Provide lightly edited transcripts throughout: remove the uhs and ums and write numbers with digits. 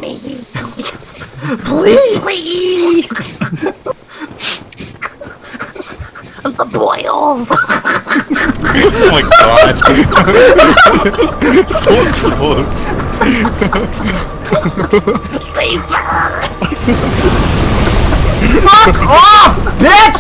Please. Please. Please. The boils. Oh my god. So gross. Saber. Fuck off, bitch!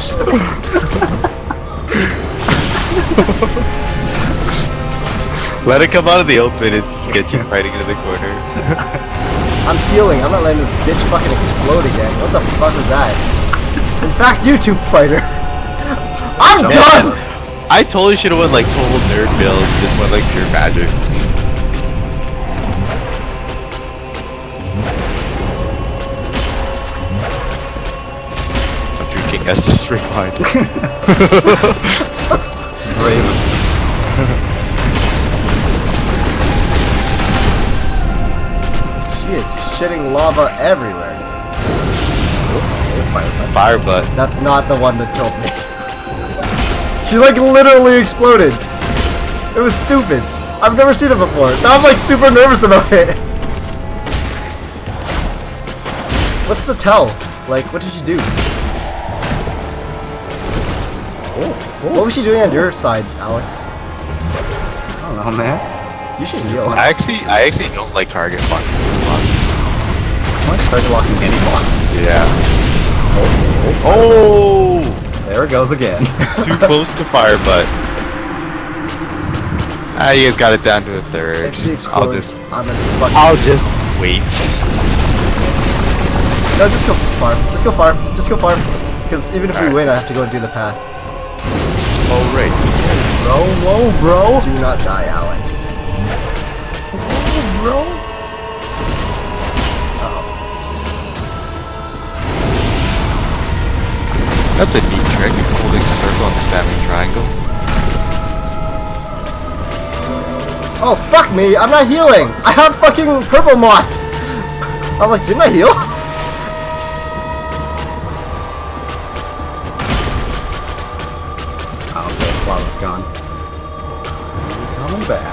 Let it come out of the open, it's Sketchy fighting into the corner. I'm healing. I'm not letting this bitch fucking explode again. What the fuck was that? In fact, you two, fighter. I'm done! I totally should have went like total nerd build, just went like pure magic. I'm drinking Estus Refined. Raven. She is shitting lava everywhere. Fire butt. That's not the one that killed me. She like literally exploded. It was stupid. I've never seen it before. Now I'm like super nervous about it. What's the tell? Like, what did she do? What was she doing on your side, Alex? I don't know, man. You should heal. I actually don't like target locking this boss. I like target locking any boss. Yeah. Oh! There it goes again. Too close to fire butt. Ah, you guys got it down to a third. If she explodes, I'm gonna fucking... I'll just wait. No, just go farm. Just go farm. Just go farm. Because even if we win, I have to go and do the path. Oh, right. Bro, whoa, bro. Do not die, Alex. Whoa, bro. That's a neat trick, holding circle and spamming triangle. Oh, fuck me. I'm not healing. I have fucking purple moss. I'm like, didn't I heal? Oh, okay, lava's gone. Coming back.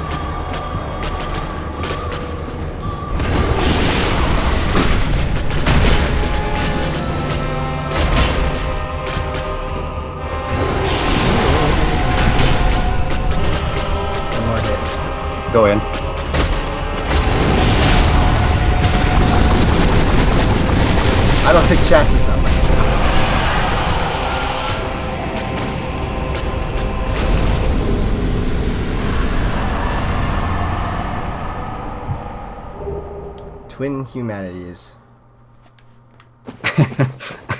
One more hit. Let's go in. I don't take chances on myself. Twin humanities.